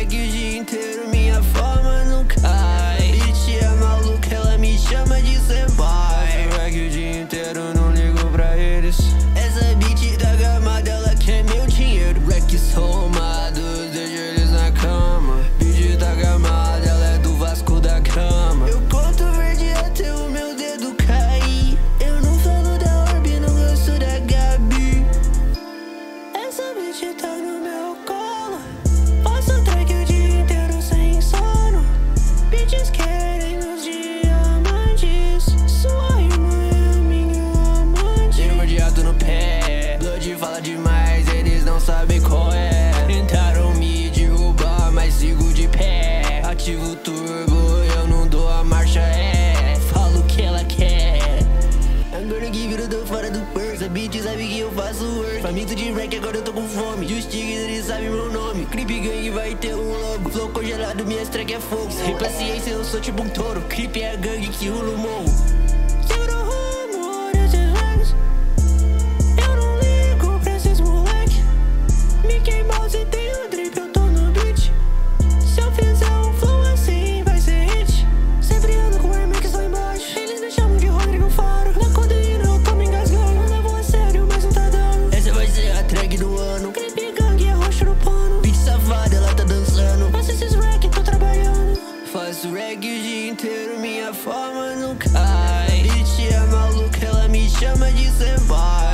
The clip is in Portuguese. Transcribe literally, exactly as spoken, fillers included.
rec o dia inteiro, minha forma não cai. Bitch é maluca, ela me chama de senpai. Faço rec o dia inteiro, não ligo pra eles. Essa bitch da gamada, ela quer meu dinheiro. Raçks romados, deixa eles na cama. Bitch da gamada, ela é do Vasco da Gama. Eu conto verde até o meu dedo cair. Eu não falo da Orbe, não gosto da Gabi. Essa bitch tá no meu colo. Faço track o dia inteiro sem sono. Bitches querem meus diamantes. Sua irmã é minha amante. Tenho verdeado no pé. Blood fala demais, eles não sabem qual é. Tentaram me derrubar, mas sigo de pé. Ativo o turbo, eu não dou a marcha é. Falo o que ela quer. Agora que vira, eu tô fora do purse. A bitch sabe que eu faço work. Faminto de rec, agora eu tô com fome. Justiça, eles sabem meu nome. Creep gang vai ter um logo. Flow congelado, minha track é fogo. Sem paciência, eu sou tipo um touro. Creep é a gangue que rula o morro. Segura o rumo desses legs. Eu não ligo pra esses moleque. Mickey Mouse tem um drip, eu tô no beat. Se eu fizer um flow assim, vai ser hit. Sempre ando com Air Max lá embaixo. Eles me chamam de Rodrigo Faro. Na codeína eu tô me engasgando. Não levo a sério, mas não tá dando. Essa vai ser a track do ano. Creep gang é roxo no pano. Bitch safada, ela tá dançando. Faço esses rec, tô trabalhando. Faço rec o dia inteiro, minha forma não cai. Bitch é maluca, ela me chama de senpai.